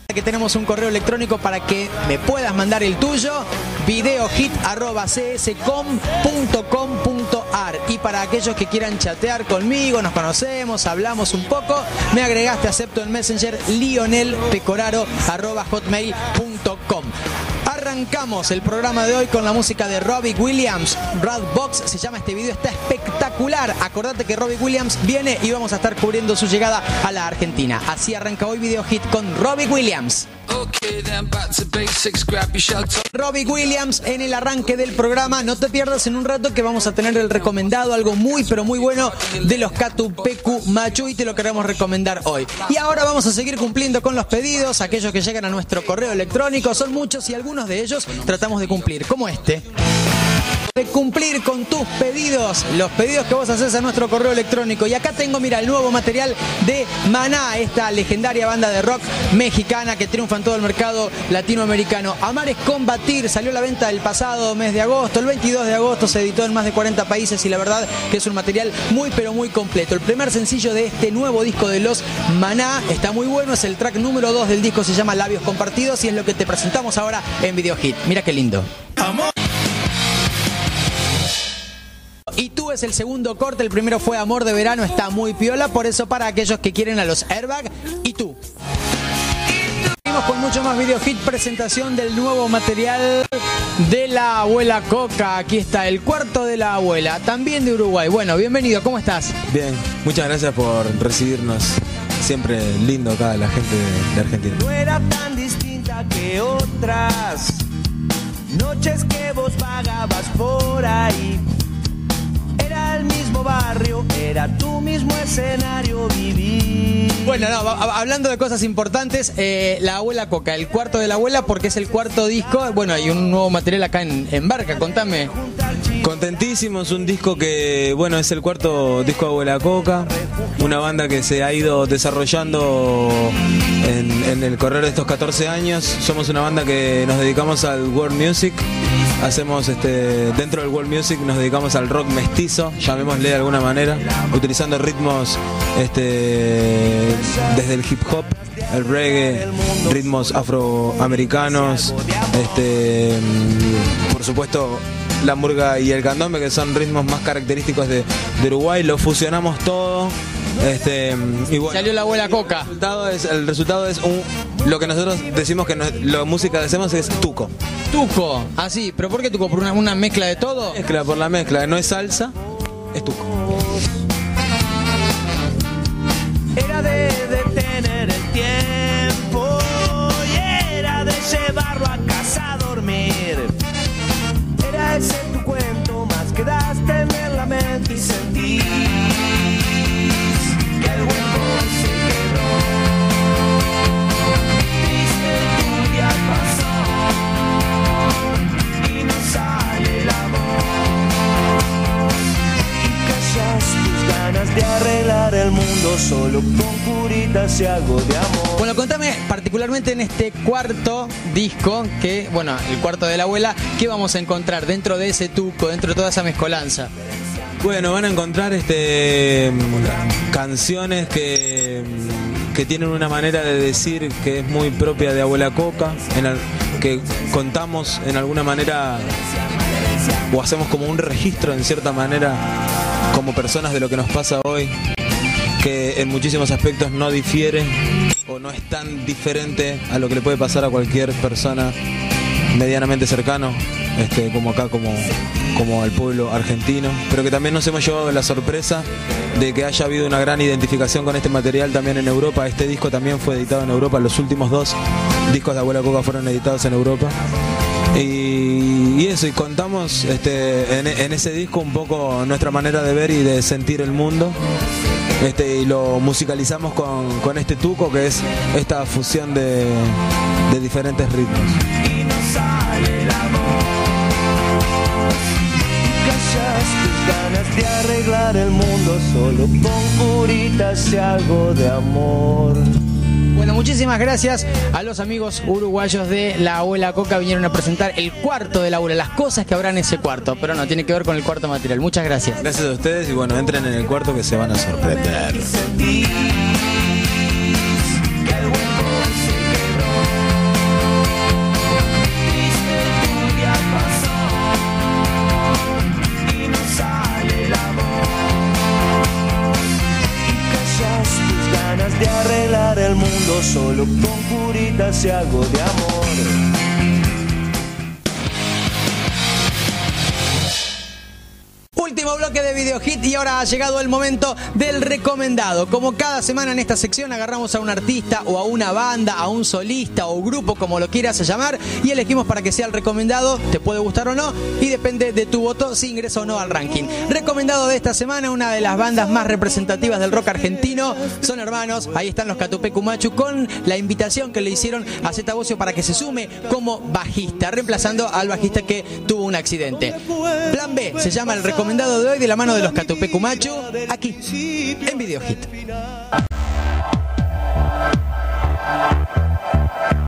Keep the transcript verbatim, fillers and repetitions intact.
Que tenemos un correo electrónico para que me puedas mandar el tuyo, videohit arroba c s com punto com punto a r. Y para aquellos que quieran chatear conmigo, nos conocemos, hablamos un poco, me agregaste, acepto en Messenger, lionel pecoraro arroba hotmail punto com. Arrancamos el programa de hoy con la música de Robbie Williams. Radbox se llama este video, está espectacular. Acordate que Robbie Williams viene y vamos a estar cubriendo su llegada a la Argentina. Así arranca hoy Video Hit con Robbie Williams. Robbie Williams en el arranque del programa. No te pierdas en un rato que vamos a tener el recomendado, algo muy pero muy bueno de los Catu Pecu Machu, y te lo queremos recomendar hoy. Y ahora vamos a seguir cumpliendo con los pedidos, aquellos que llegan a nuestro correo electrónico. Son muchos y algunos de ellos tratamos de cumplir, como este. De cumplir con tus pedidos, los pedidos que vos haces a nuestro correo electrónico. Y acá tengo, mira, el nuevo material de Maná, esta legendaria banda de rock mexicana que triunfa en todo el mercado latinoamericano. Amar es combatir, salió a la venta el pasado mes de agosto, el veintidós de agosto, se editó en más de cuarenta países y la verdad que es un material muy pero muy completo. El primer sencillo de este nuevo disco de los Maná está muy bueno, es el track número dos del disco, se llama Labios Compartidos y es lo que te presentamos ahora en Video Hit. Mira qué lindo. Amor. Y tú es el segundo corte, el primero fue Amor de Verano, está muy piola, por eso para aquellos que quieren a los Airbag. Y tú. Seguimos con mucho más Video Hit, presentación del nuevo material de la Abuela Coca. Aquí está el cuarto de la abuela, también de Uruguay. Bueno, bienvenido, ¿cómo estás? Bien, muchas gracias por recibirnos. Siempre lindo acá la gente de Argentina. No era tan distinta que otras noches que vos vagabas por ahí. Era el mismo barrio, era tu mismo escenario vivir. Bueno, no, hablando de cosas importantes, eh, la Abuela Coca, el cuarto de la abuela, porque es el cuarto disco. Bueno, hay un nuevo material acá en, en Barca, contame. Contentísimos, un disco que, bueno, es el cuarto disco de Abuela Coca, una banda que se ha ido desarrollando en, en el correr de estos catorce años. Somos una banda que nos dedicamos al world music. Hacemos este dentro del world music, nos dedicamos al rock mestizo, llamémosle de alguna manera, utilizando ritmos este desde el hip hop, el reggae, ritmos afroamericanos, este por supuesto la murga y el candombe, que son ritmos más característicos de, de Uruguay. Lo fusionamos todo. Este, y bueno, salió la Abuela Coca. El resultado es, el resultado es un, lo que nosotros decimos que no, la música que hacemos es tuco. Tuco, así, ¿pero por qué tuco? ¿Por una, una mezcla de todo? Mezcla, por la mezcla, no es salsa, es tuco. Era de detener el tiempo y era de llevarlo a casa a dormir. Era ese tu cuento, más que das tener la mente y sentir. El hueco se quebró, triste tu día pasó y no sale la voz. Y callas tus ganas de arreglar el mundo solo con curitas y algo de amor. Bueno, contame particularmente en este cuarto disco, que, bueno, el cuarto de la abuela, ¿qué vamos a encontrar dentro de ese tuco, dentro de toda esa mezcolanza? Bueno, van a encontrar este canciones que, que tienen una manera de decir que es muy propia de Abuela Coca, en el, que contamos en alguna manera o hacemos como un registro en cierta manera como personas de lo que nos pasa hoy, que en muchísimos aspectos no difiere o no es tan diferente a lo que le puede pasar a cualquier persona medianamente cercano, este, como acá, como, como al pueblo argentino, pero que también nos hemos llevado la sorpresa de que haya habido una gran identificación con este material también en Europa. Este disco también fue editado en Europa, los últimos dos discos de Abuela Coca fueron editados en Europa. Y, y eso, y contamos este, en, en ese disco un poco nuestra manera de ver y de sentir el mundo. Este, y lo musicalizamos con, con este tuco, que es esta fusión de, de diferentes ritmos. Y no sale la voz, callas tus ganas de arreglar el mundo solo con puritas y algo de amor. Bueno, muchísimas gracias a los amigos uruguayos de la Abuela Coca. Vinieron a presentar el cuarto de la abuela, las cosas que habrá en ese cuarto, pero no, tiene que ver con el cuarto material. Muchas gracias. Gracias a ustedes y bueno, entren en el cuarto que se van a sorprender. Que el hueco se quebró. ganas de arreglar el mundo solo con curitas y algo de amor. Último bloque de Video Hit y ahora ha llegado el momento del recomendado. Como cada semana en esta sección agarramos a un artista o a una banda, a un solista o grupo, como lo quieras llamar, y elegimos para que sea el recomendado. Te puede gustar o no y depende de tu voto si ingresa o no al ranking. Recomendado de esta semana, una de las bandas más representativas del rock argentino. Son hermanos, ahí están los Catu Pecu Machu con la invitación que le hicieron a Zeta Bosio para que se sume como bajista, reemplazando al bajista que tuvo un accidente. Plan B se llama el recomendado de hoy, de la mano de los Catu Pecu Machu, aquí en Video Hit.